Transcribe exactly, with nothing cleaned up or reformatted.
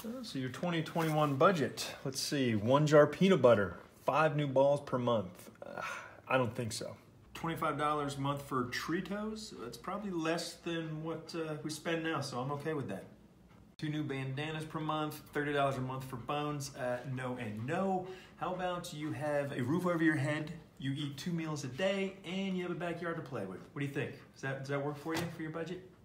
Uh, So your twenty twenty-one budget, let's see, one jar peanut butter, five new balls per month. Uh, I don't think so. twenty-five dollars a month for Cheetos, that's probably less than what uh, we spend now, so I'm okay with that. Two new bandanas per month, thirty dollars a month for bones, uh, no and no. How about you have a roof over your head, you eat two meals a day, and you have a backyard to play with? What do you think? Does that, does that work for you, for your budget?